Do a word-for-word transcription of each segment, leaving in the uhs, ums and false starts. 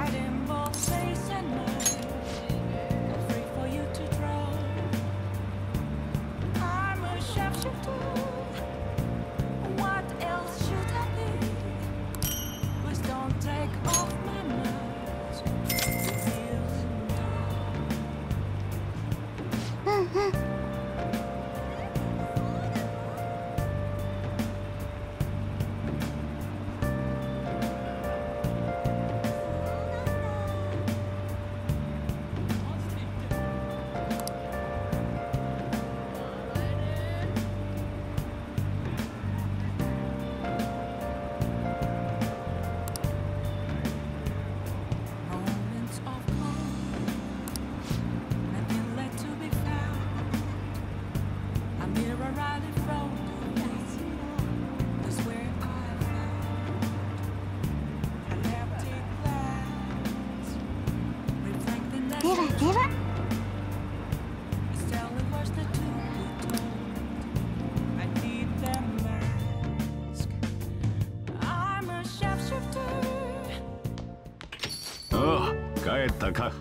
帰ったか。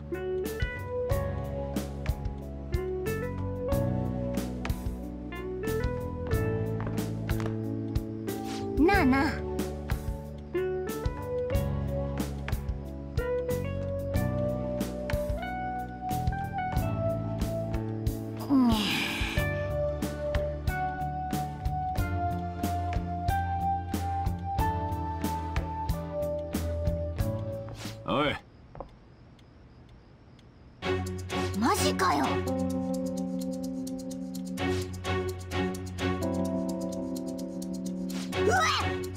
なあなあ。 おい。 マジかよ。うわっ。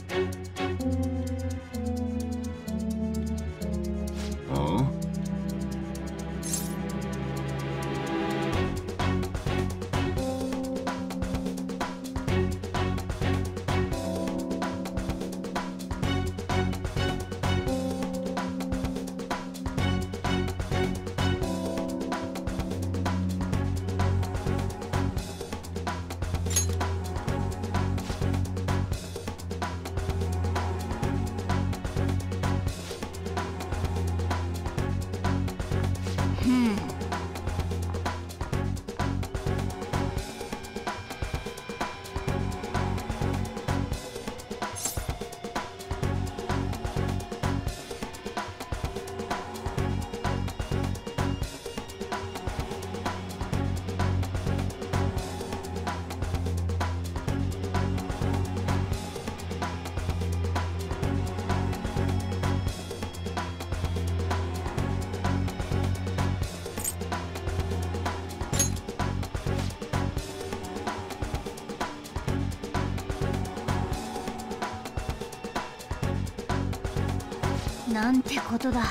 なんてことだ。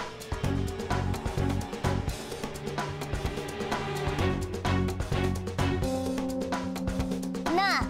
なあ。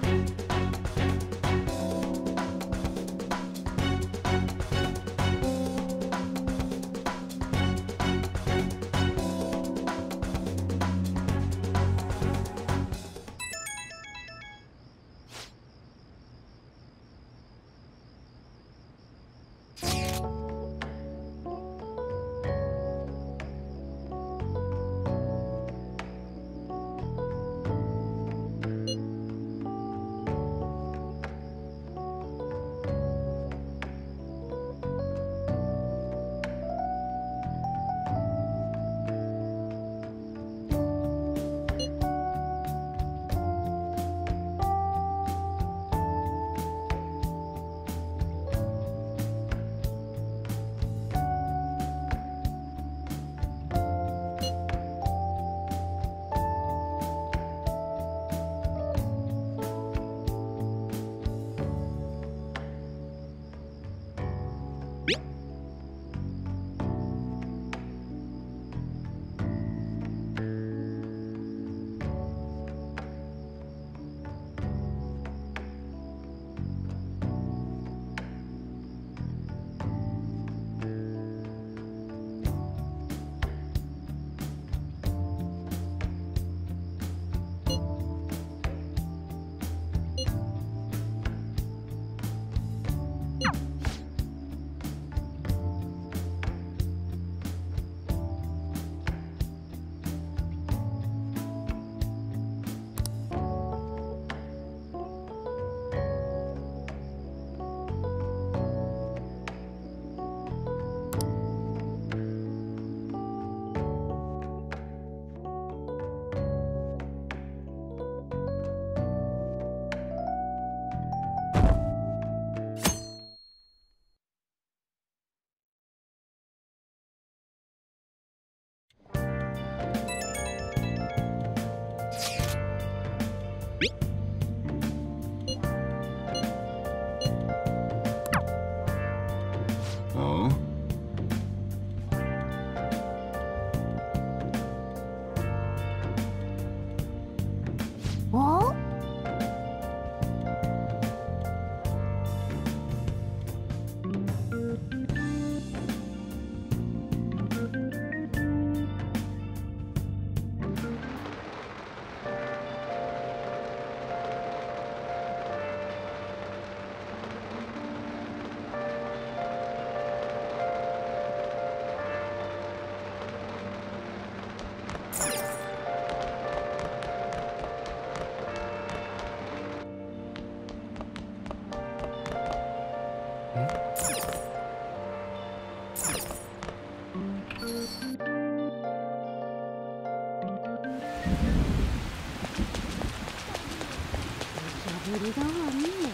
りが悪いね。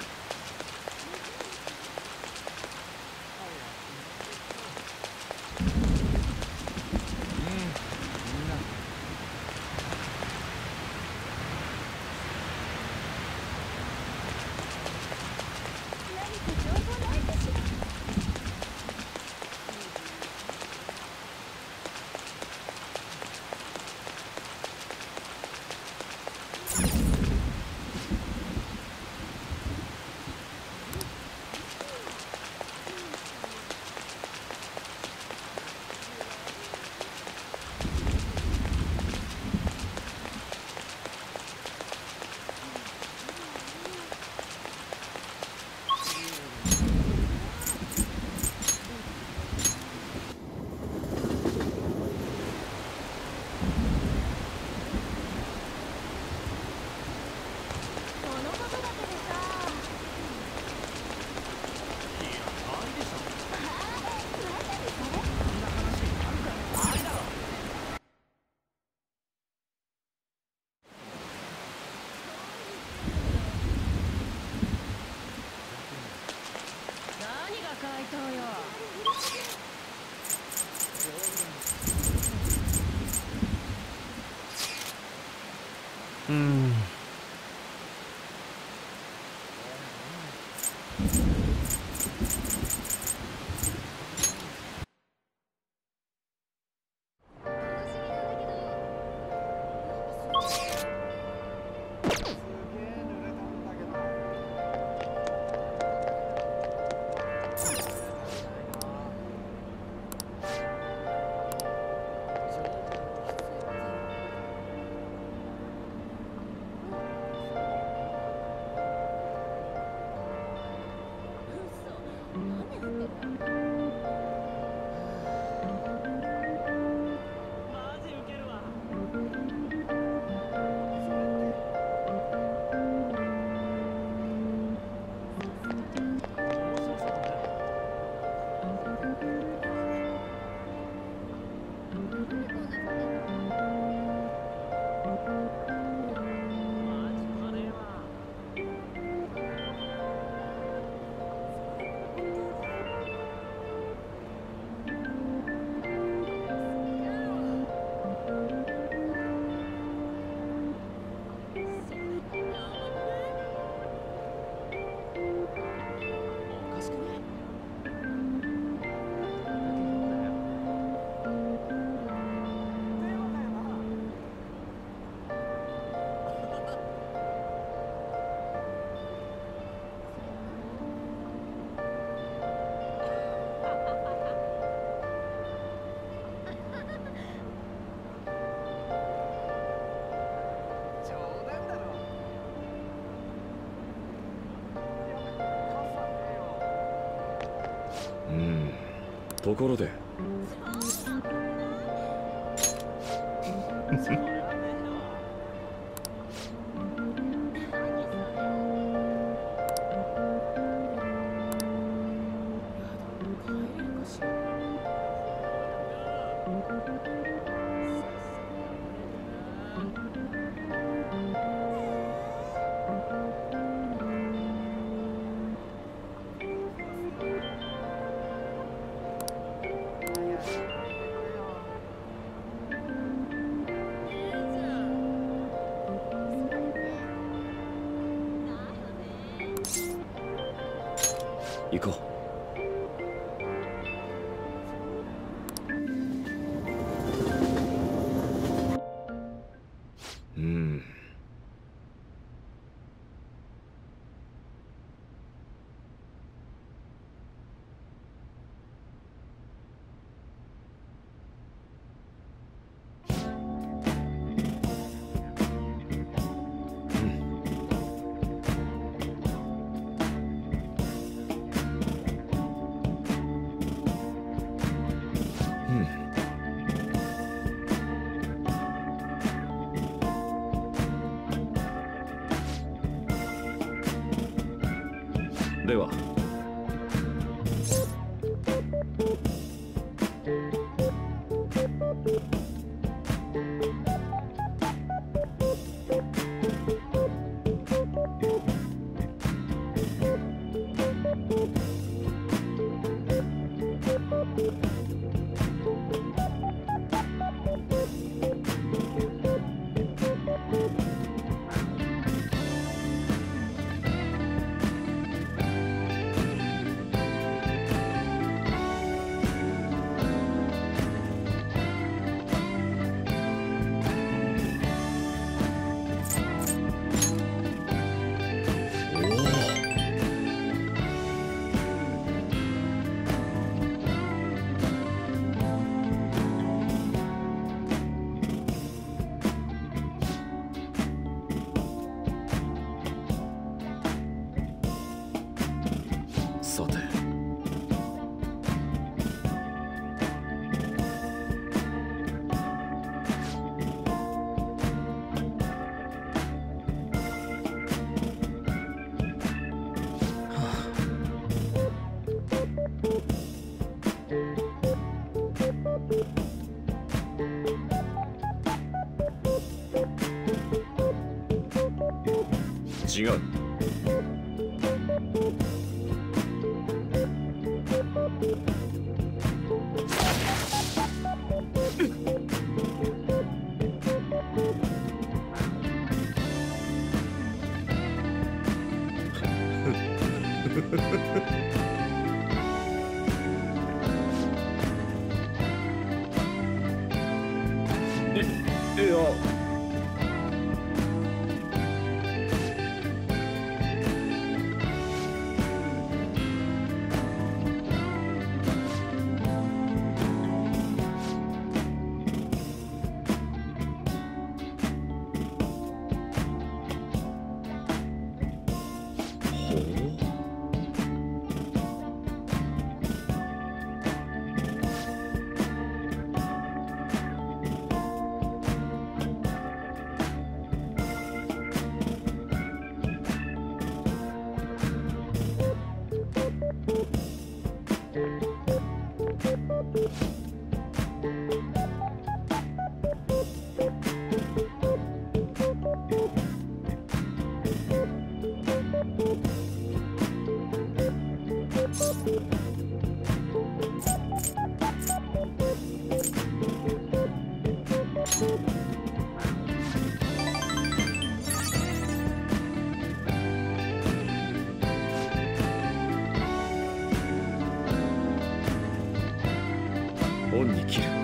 うん。ところで行こう。うん。では。 違う。え、いや。オンに切る。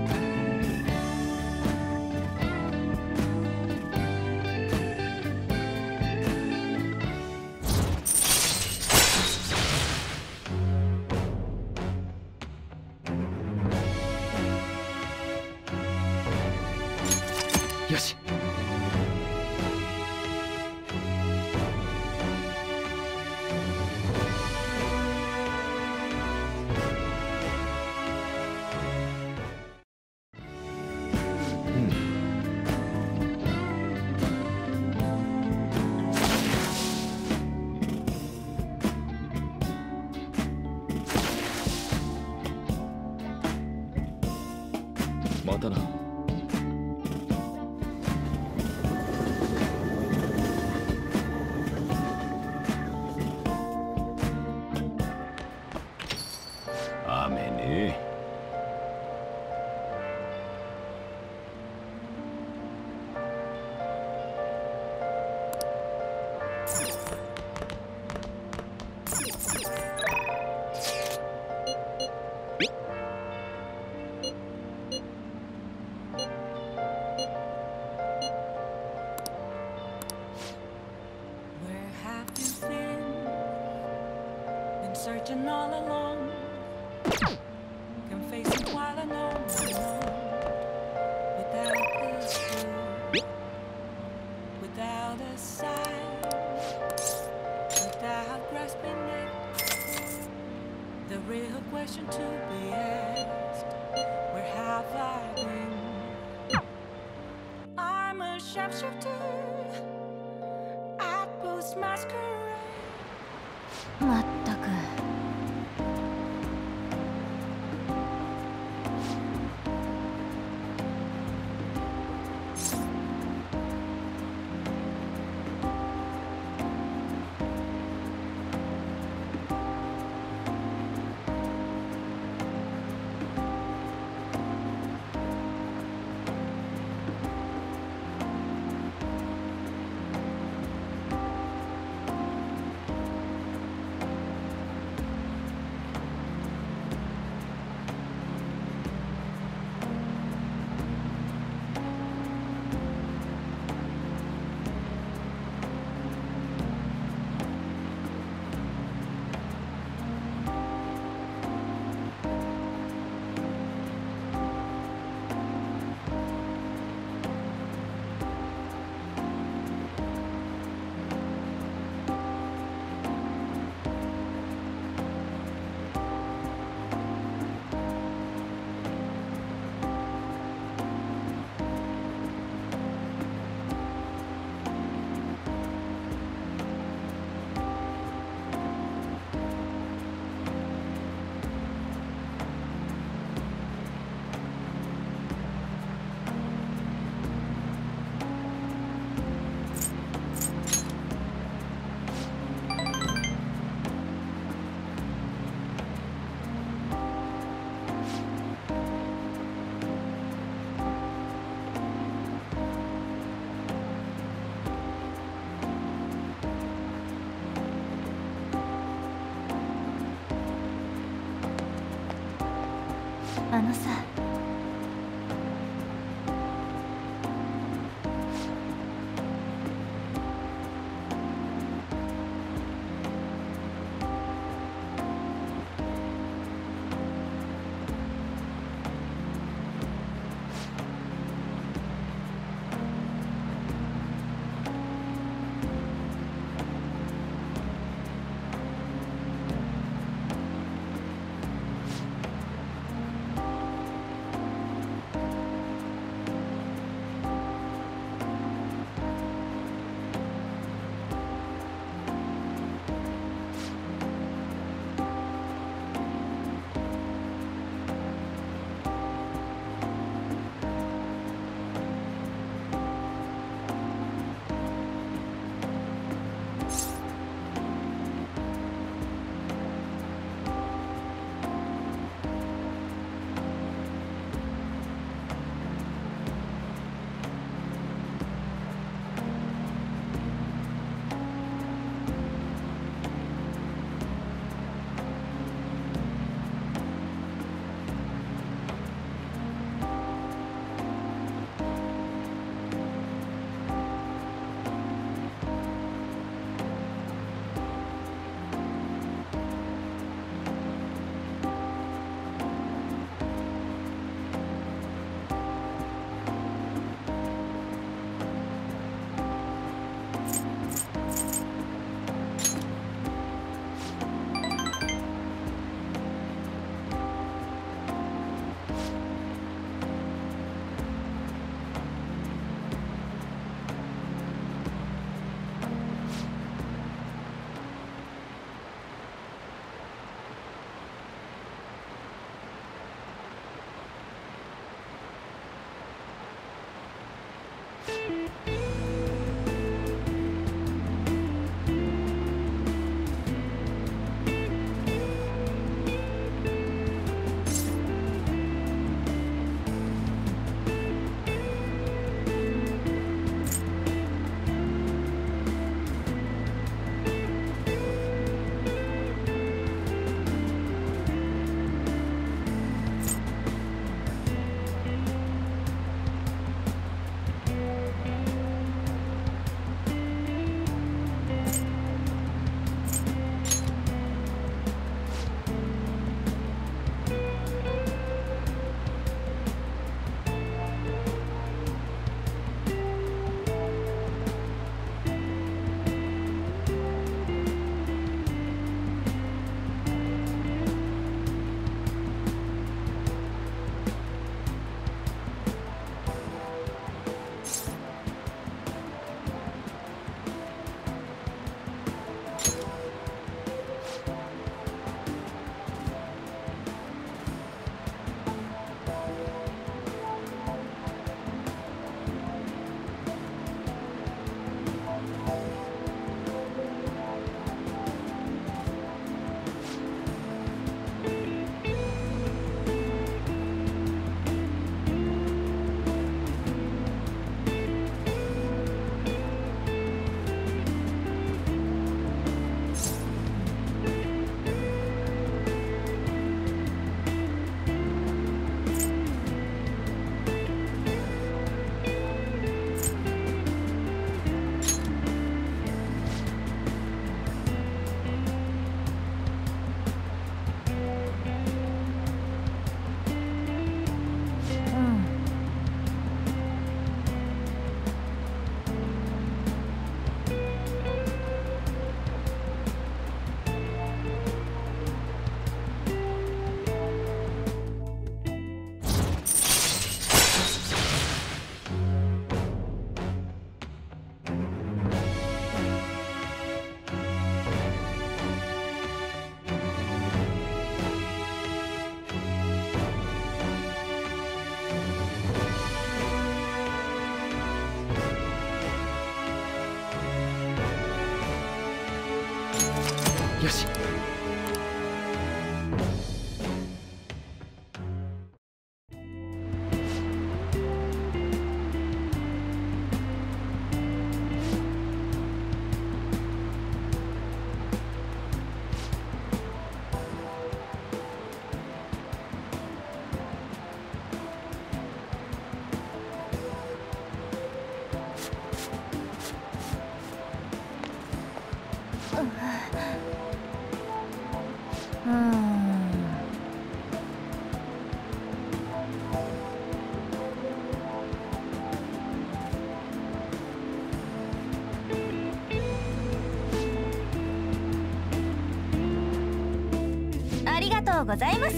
よし。またな。 雨ね。 Searching all along, can face it while I know, without this clue, without a sign, without grasping it. The real question to be asked: where have I been? I'm a sharpshooter at Post Masquerade. まったく。 あのさ、 よし。 うーん。ありがとうございます。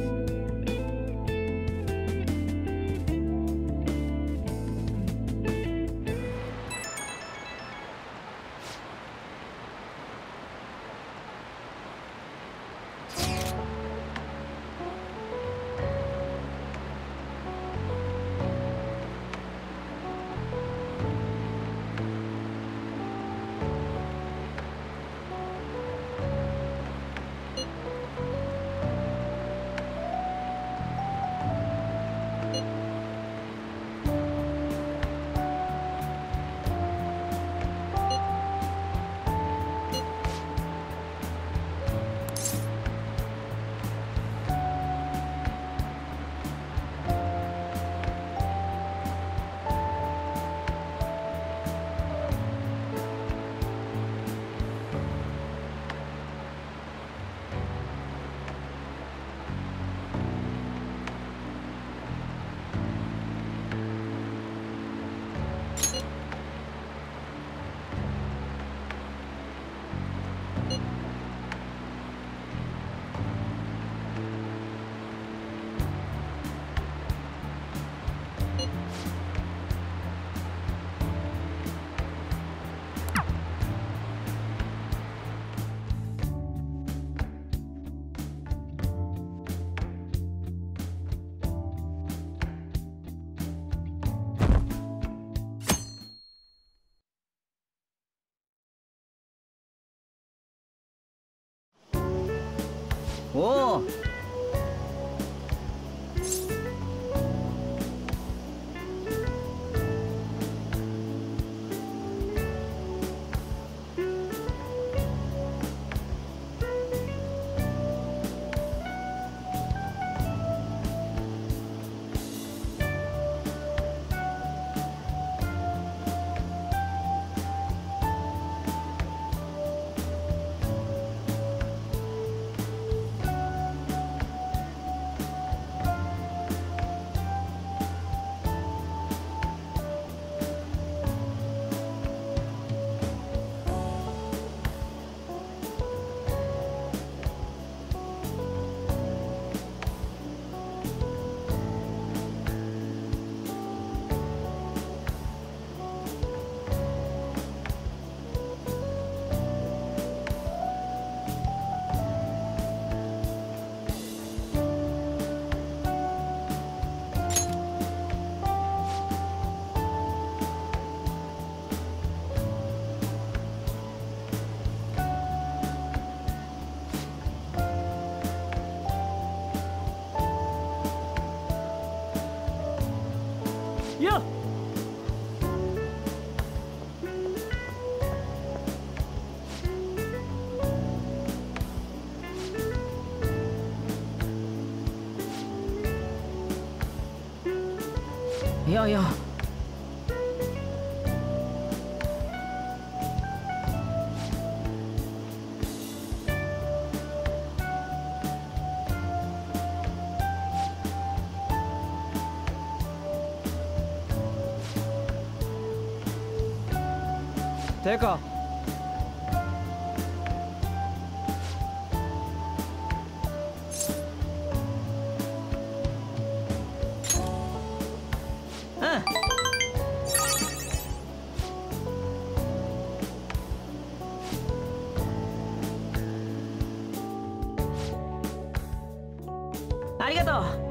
おお。よっ。いやいや。てかありがとう。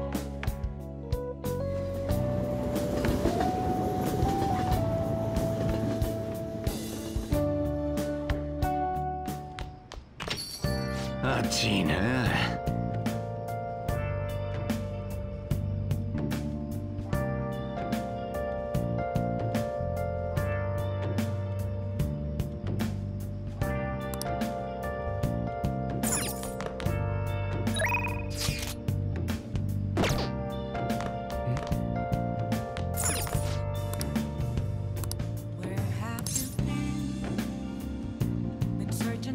暑いな。 Where have you been? Been searching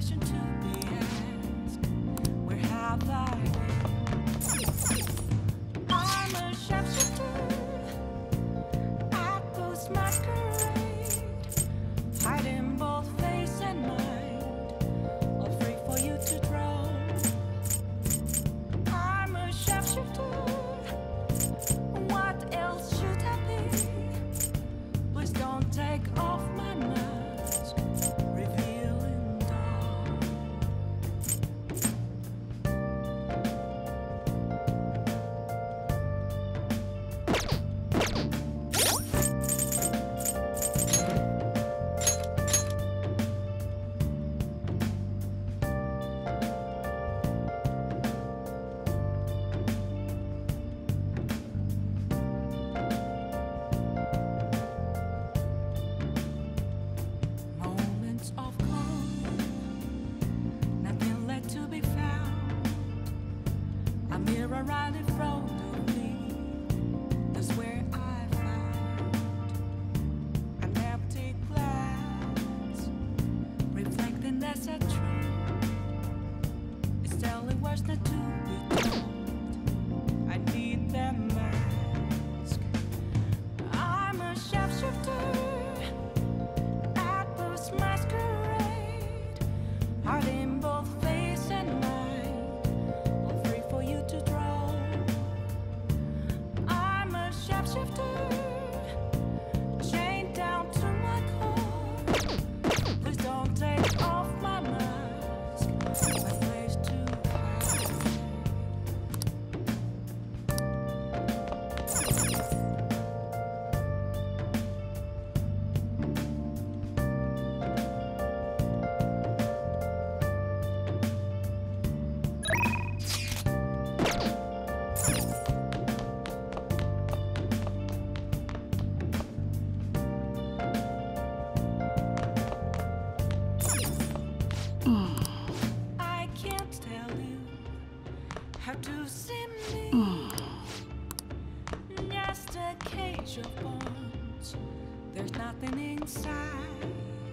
question to be asked. Where have I been? I'm a shapeshifter at Post Masquerade, hiding both face and mind, all free for you to draw. I'm a shapeshifter. What else should I be? Please don't take off my mask, revealing dawn. Moments of calm, nothing left to be found. A mirror right in front of me, that's where I found an empty glass, reflecting that's a truth. It's telling words not to be told. I need that mask. I'm a shapeshifter at Post Masquerade, hiding both face and mind, all free for you to draw. I'm a shapeshifter, chained down to my core. Please don't take off my mask, my place to hide. I can't tell you how to see me. Just a cage of bones. There's nothing inside.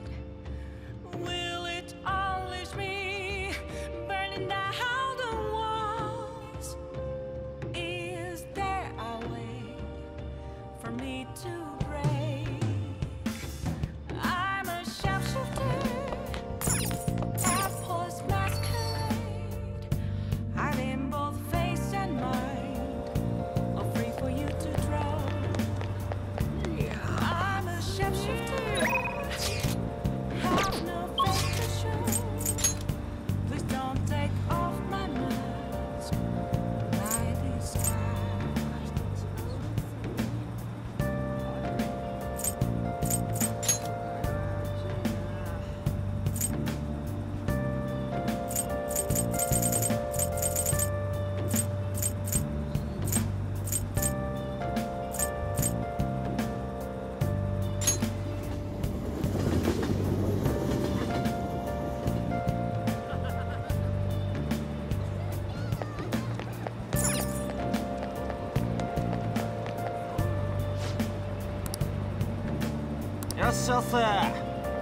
Will it unleash me, burning down the walls? Is there a way for me to break? I'm a shapeshifter at Post Masquerade, hiding both face and mind, all free for you to draw. I'm a shapeshifter, have no face to show. Please don't take off my mask, my disguise. Yossasa!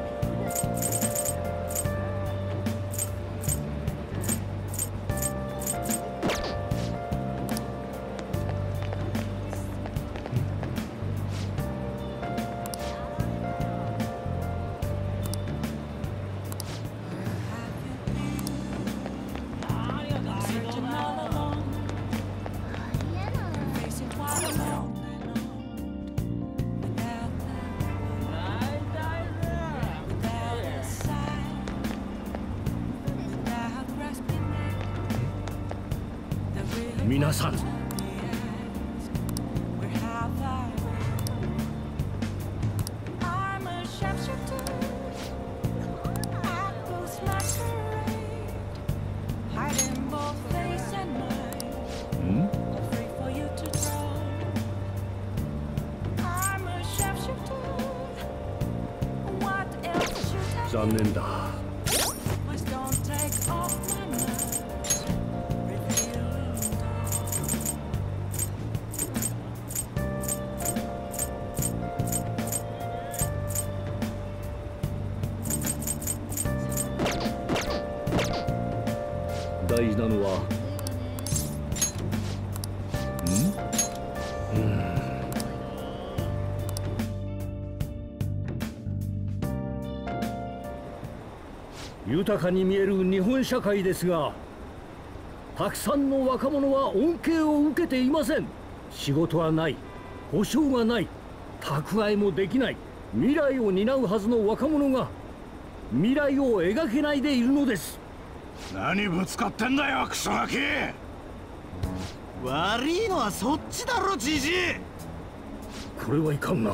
Searching all along, facing quite alone and on, without without a sign, without grasping it. The real 皆さん to be asked, where have I been? I'm a shapeshifter at Post Masquerade, hiding both face and mind, all free for you to draw. I'm a shapeshifter. What else should I 残念だ。 Please don't take off my mask, revealing dawn. 大事なのはんうん豊かに見える日本社会ですが、たくさんの若者は恩恵を受けていません。仕事はない、保証がない、蓄えもできない。未来を担うはずの若者が未来を描けないでいるのです。 何ぶつかってんだよクソガキ。 悪いのはそっちだろジジイ。 これはいかんな。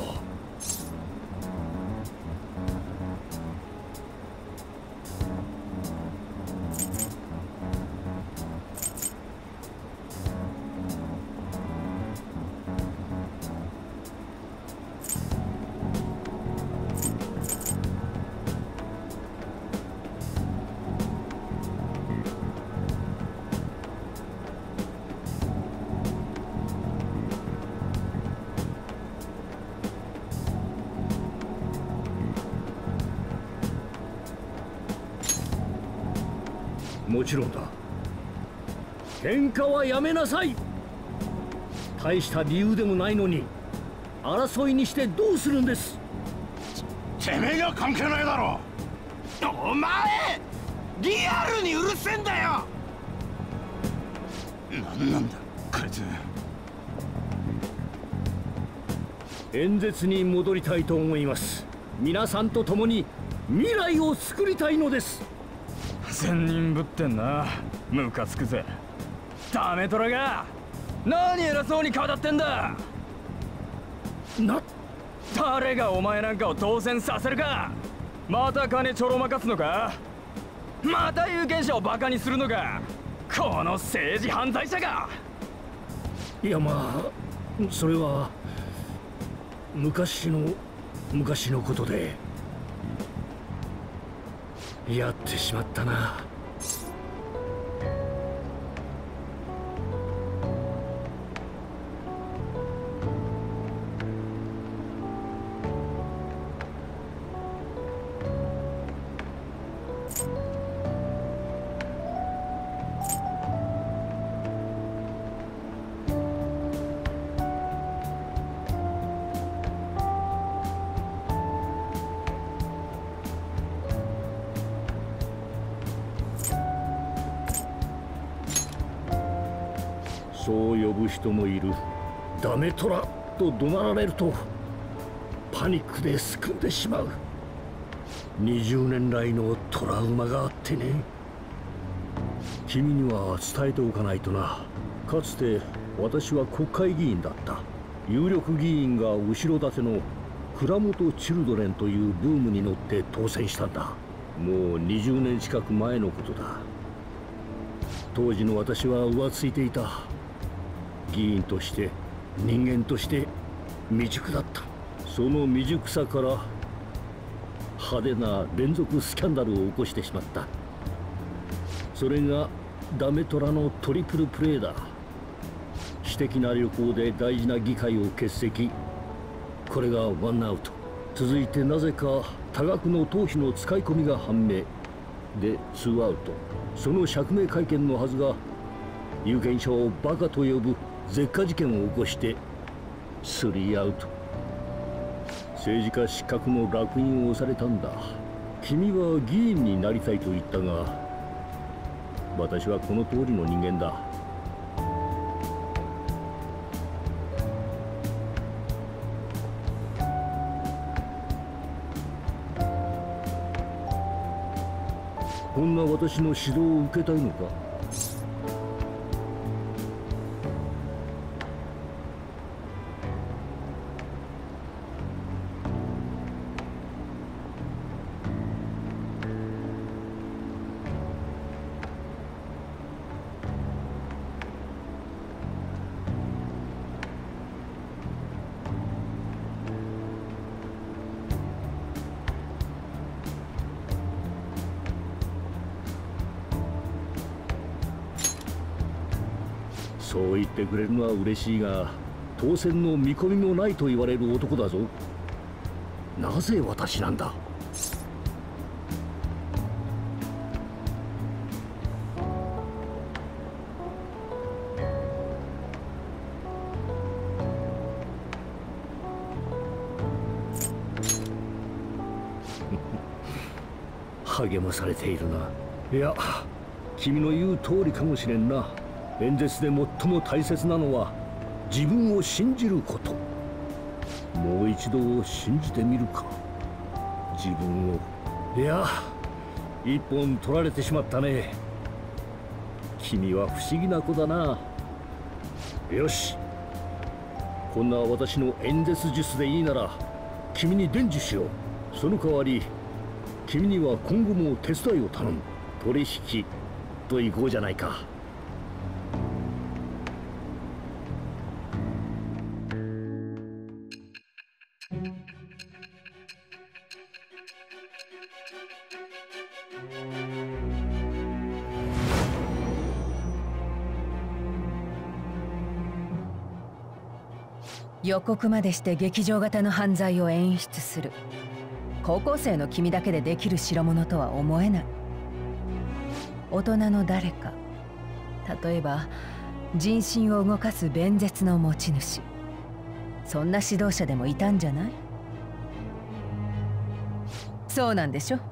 もちろんだ。喧嘩はやめなさい。大した理由でもないのに争いにしてどうするんです。 てめえが関係ないだろ。 お前リアルにうるせえんだよ。 何なんだこいつ。 演説に戻りたいと思います。皆さんと共に未来を作りたいのです。 善人ぶってんな。ムカつくぜ。ダメトラが何偉そうに語ってんだ。 な誰がお前なんかを当選させるか。また金ちょろまかすのか。また有権者をバカにするのか。この政治犯罪者が。 いやまあそれは昔の昔のことでやってしまったな。そう呼ぶ人もいる。ダメトラと怒鳴られるとパニックですくんでしまう。にじゅうねん来のトラウマがあってね。君には伝えておかないとな。かつて私は国会議員だった。有力議員が後ろ盾の蔵元チルドレンというブームに乗って当選したんだ。もうにじゅうねん近く前のことだ。当時の私は浮ついていた。議員として人間として未熟だった。その未熟さから派手な連続スキャンダルを起こしてしまった。それがダメトラのトリプルプレーだ。私的な旅行で大事な議会を欠席。これがワンアウト。続いてなぜか多額の党費の使い込みが判明でツーアウト。その釈明会見のはずが有権者をバカと呼ぶ絶火事件を起こしてスリーアウト。政治家失格の烙印を押されたんだ。君は議員になりたいと言ったが私はこの通りの人間だ。こんな私の指導を受けたいのか。そう言ってくれるのは嬉しいが、当選の見込みもないと言われる男だぞ。なぜ私なんだ。 励まされているな。いや、君の言う通りかもしれんな。演説で最も大切なのは自分を信じること。もう一度信じてみるか、自分を。いや、一本取られてしまったね。君は不思議な子だな。よし、こんな私の演説術でいいなら君に伝授しよう。その代わり君には今後も手伝いを頼む。取引といこうじゃないか。 予告までして劇場型の犯罪を演出する。高校生の君だけでできる代物とは思えない。大人の誰か、例えば人心を動かす弁舌の持ち主、そんな指導者でもいたんじゃない？そうなんでしょ？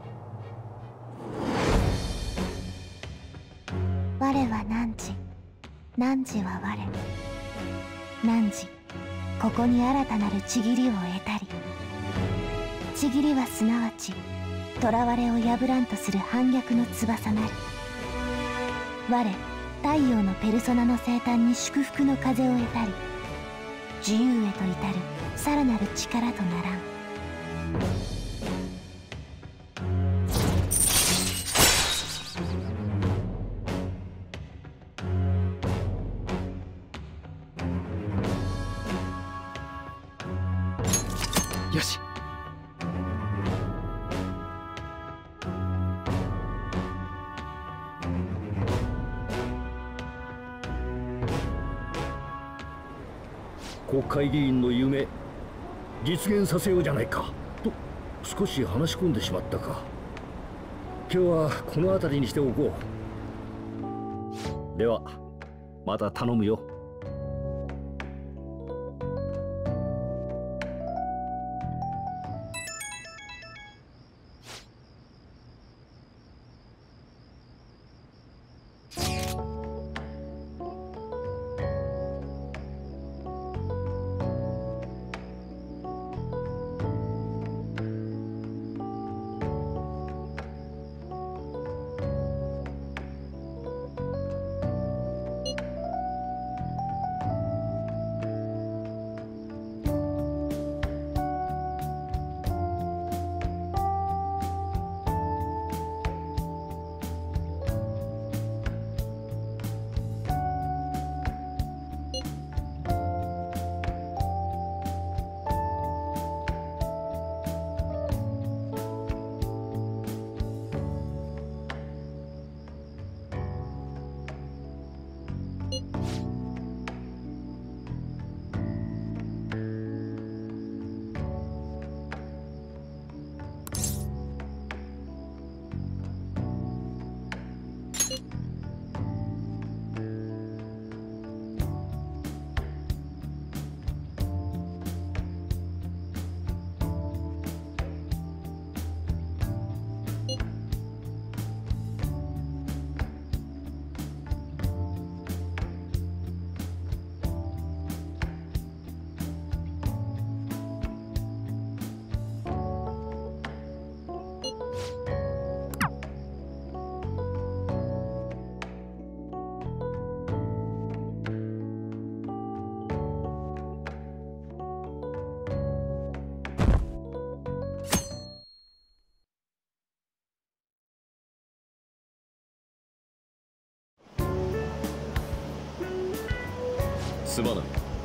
我は汝、汝は我。汝、ここに新たなるちぎりを得たり。ちぎりはすなわち囚われを破らんとする反逆の翼なり。我太陽のペルソナの生誕に祝福の風を得たり、自由へと至るさらなる力とならん。 よし。 国会議員の夢実現させようじゃないかと少し話し込んでしまったか。今日はこの辺りにしておこう。ではまた頼むよ。 すまない。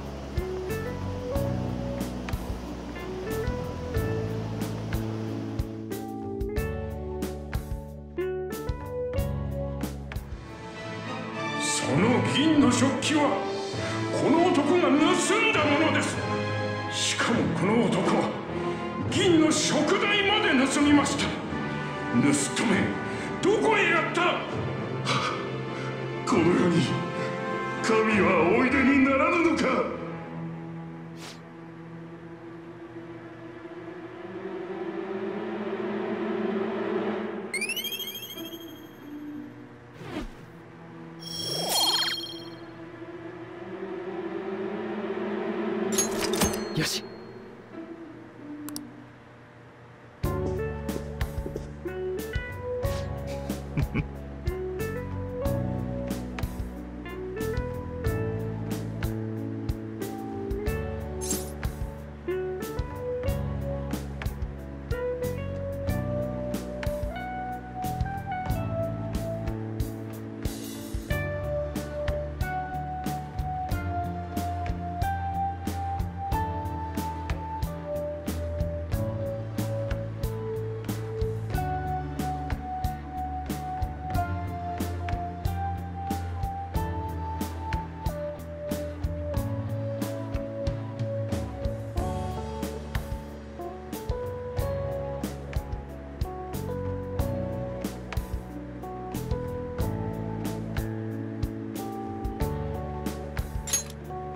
その銀の食器はこの男が盗んだものです。しかもこの男は銀の食材まで盗みました。盗人め、どこへやった？はあ、この世に神はおいでにならぬのか。 よし。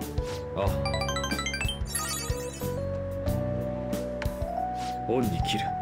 オンに切る。